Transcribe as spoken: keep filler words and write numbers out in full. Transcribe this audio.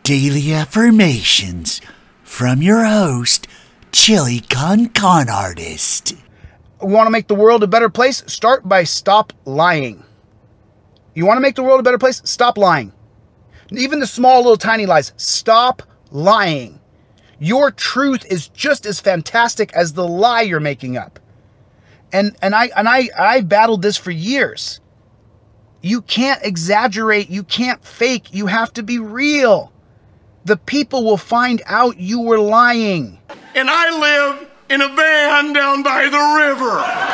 Daily Affirmations from your host, Chille Con Con Artist. Want to make the world a better place? Start by stop lying. You want to make the world a better place? Stop lying. Even the small little tiny lies. Stop lying. Your truth is just as fantastic as the lie you're making up. And and I and I I battled this for years. You can't exaggerate, you can't fake, you have to be real. The people will find out you were lying. And I live in a van down by the river.